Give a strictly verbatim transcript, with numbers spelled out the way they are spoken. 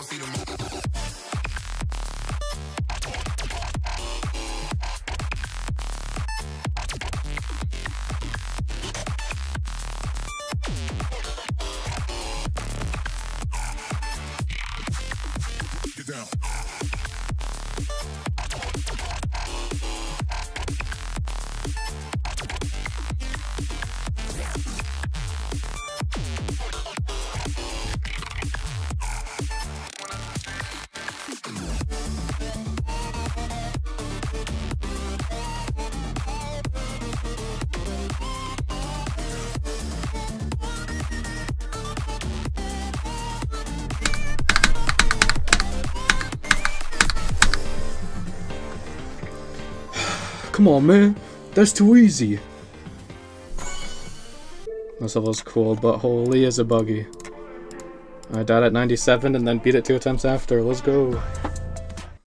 Come on, man. That's too easy. This level's cool, but holy is a buggy. I died at ninety-seven and then beat it two attempts after. Let's go.